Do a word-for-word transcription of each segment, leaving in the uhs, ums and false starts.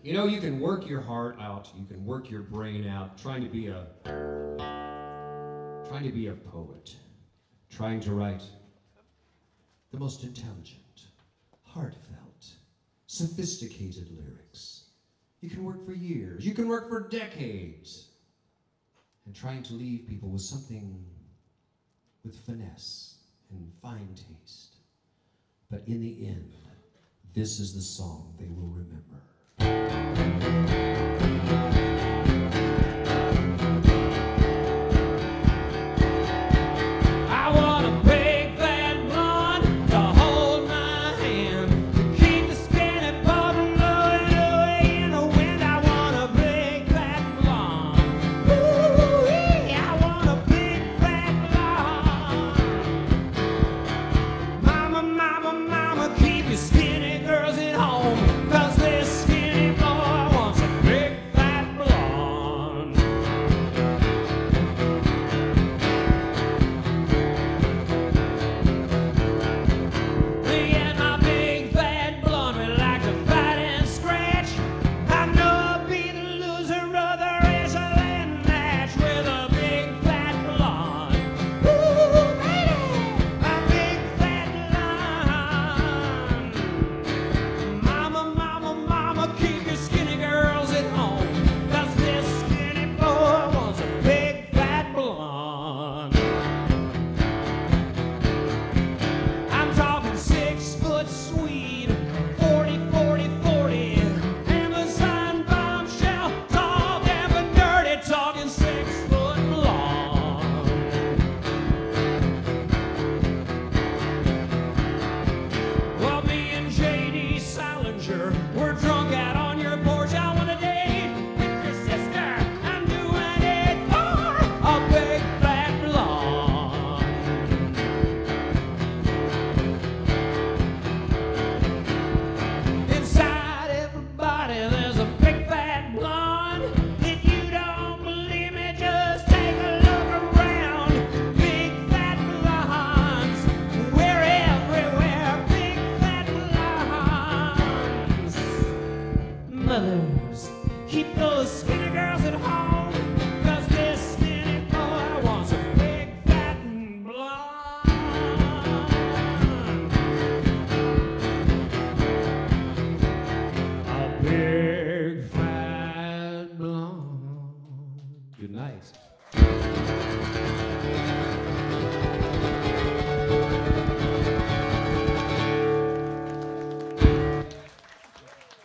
You know, you can work your heart out, you can work your brain out, trying to be a, trying to be a poet, trying to write the most intelligent, heartfelt, sophisticated lyrics. You can work for years, you can work for decades, and trying to leave people with something with finesse and fine taste. But in the end, this is the song they will remember. I want a big fat blonde to hold my hand, to keep the skinny bob from blowing away in the wind. I want a big fat blonde. Ooh-wee, I want a big fat blonde. Mama, mama, mama, keep your skinny girls at home, 'cause this skinny boy wants a big fat blonde. Me and my big fat blonde, we like to fight and scratch. I know I'll be the loser of the wrestling match with a big fat blonde. Ooh, baby, a big fat blonde. Mama, mama, mama, keep your skinny girls at home, 'cause this skinny boy wants a big fat blonde. I'm talking six foot Swede, forty, forty, forty, Amazon bombshell, tall, damp and dirty, talking six foot blonde. Well, me and J D Salinger, we're drunk out on your porch. I want a date with your sister. I'm doing it for a big fat blonde. Inside everybody there's a big fat blonde. If you don't believe me, just take a look around. Big fat blondes, we're everywhere. Big fat blondes. Mothers, keep those skinny girls at home, 'cause this skinny boy wants a big fat blonde. A big fat blonde. Good night.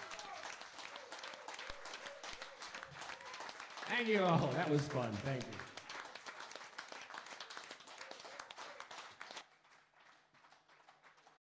Thank you all. That was fun. Thank you.